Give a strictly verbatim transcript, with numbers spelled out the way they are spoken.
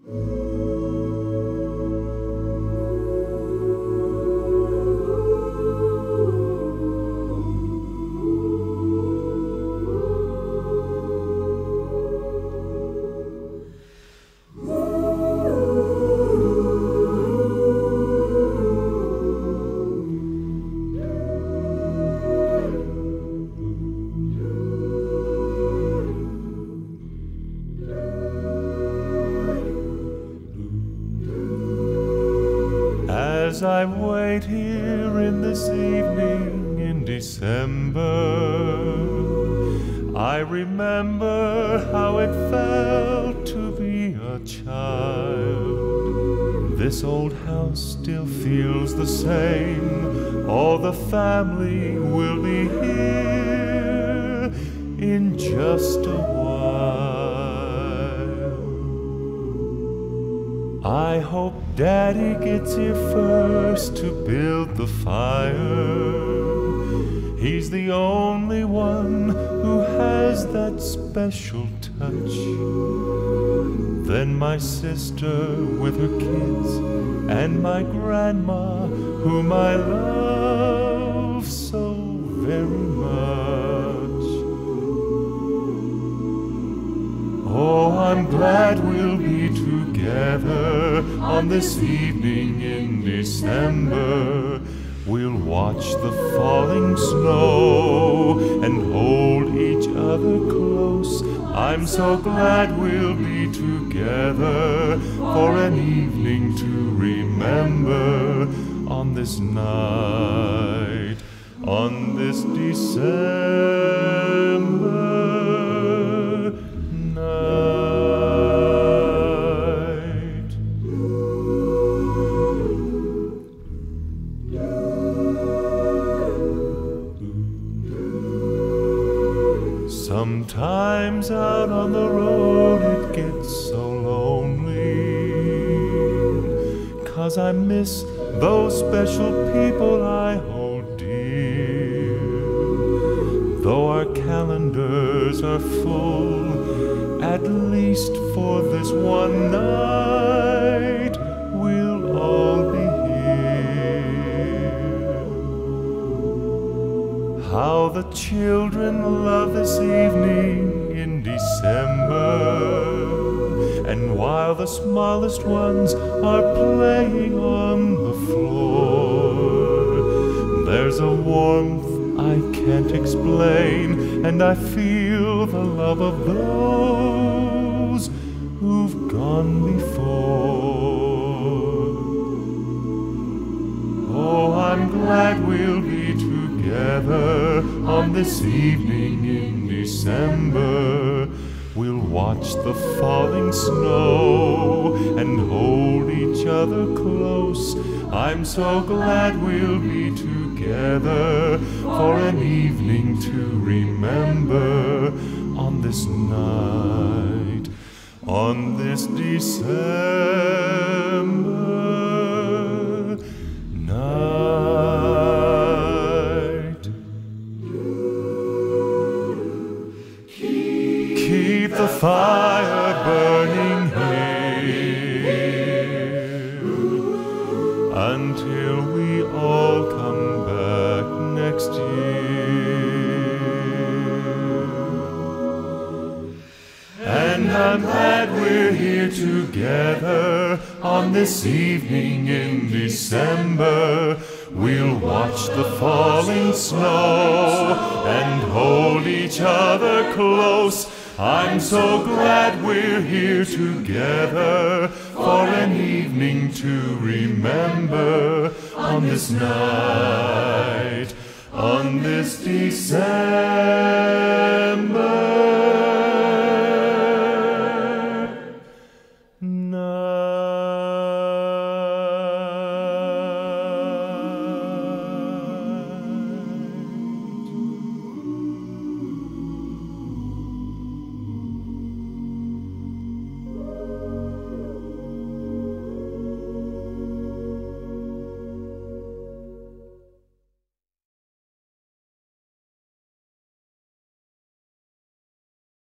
As I wait here in this evening in December, I remember how it felt to be a child. This old house still feels the same. All the family will be here in just a while. I hope Daddy gets here first to build the fire. He's the only one who has that special touch. Then my sister with her kids, and my grandma, whom I love so very much. Oh, I'm glad we'll be together on this evening in December. We'll watch the falling snow and hold each other close. I'm so glad we'll be together for an evening to remember on this night, on this December night. Sometimes out on the road it gets so lonely, 'cause I miss those special people I hold dear. Though our calendars are full, at least for this one night we'll all be here. How the children love this evening in December, and while the smallest ones are playing on the floor, there's a warmth I can't explain, and I feel the love of those who've gone before. Oh, I'm glad we'll be together on this evening in December. We'll watch the falling snow and hold each other close. I'm so glad we'll be together for an evening to remember on this night, on this December night. Keep the fire burning here until we all come back next year. And I'm glad we're here together on this evening in December. We'll watch the falling snow and hold each other close. I'm so glad we're here together for an evening to remember on this night, on this December.